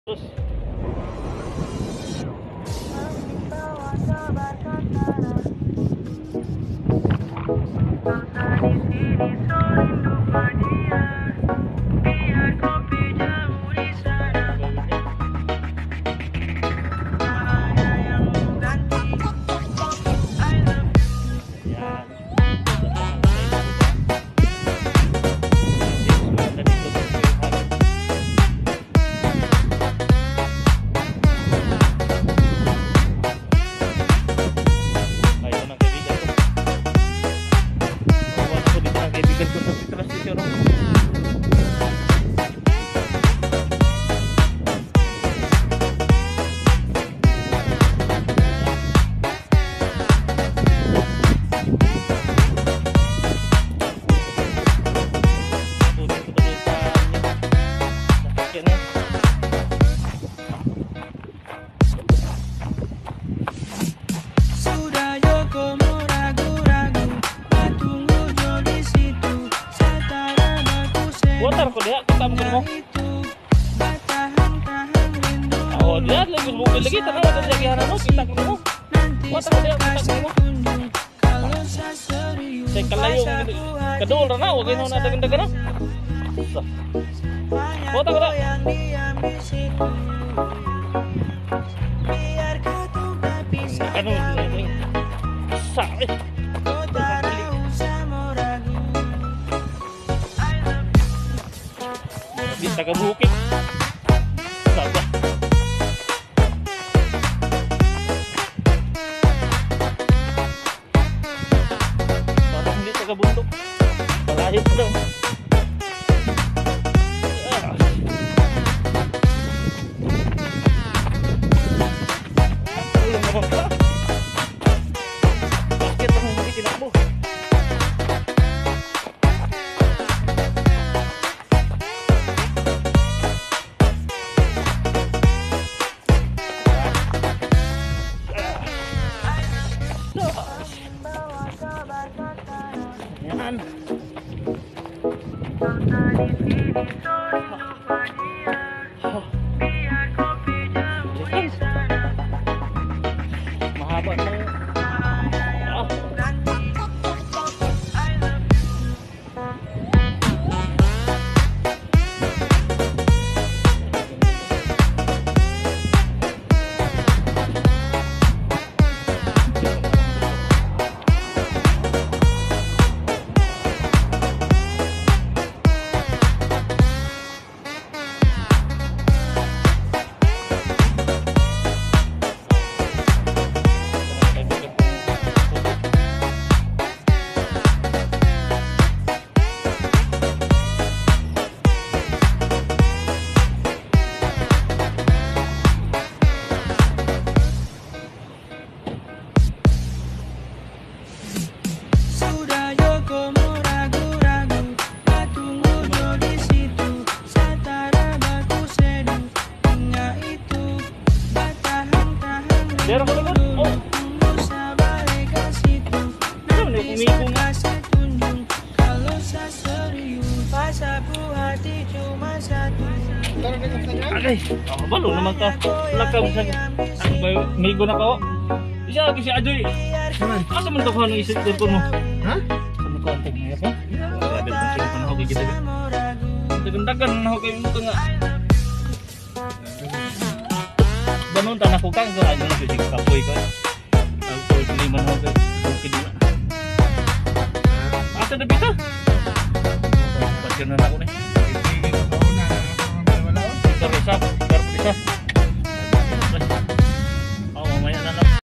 Terus putar ko dia kita mungkin mau. Oh dia lagi mobil lagi tanah ada lagi harano kita mau. Putar ko dia kita mau. Saya kalayo kedul rana wag ino na dagan-dagan na. Putar ko dia. Ano ini? Sakit. Bisa ke bukit. Sabar. Parang hindi sa bundok. Malahit daw. Ulang naman ka. Bakit ang hindi tinakbo? Yan. Mahaba ng Biar aku lihat. Oh. Aday, balo naman ka. Lakaw sa migo na ko. Isa lagi si Adoy. Asa man to ko ng isip ko mo? Ha? Ano ko antek niya pa? Grabe ang tingin ko na ako gid. Dagan-dagan na ako kayo mo nga. Banon tanah ko kang ano na pwede kapoy ko. Ang pwede liman ho kay bukid na. Asa na bita? Pagyan na ako ni. Wala. Isa.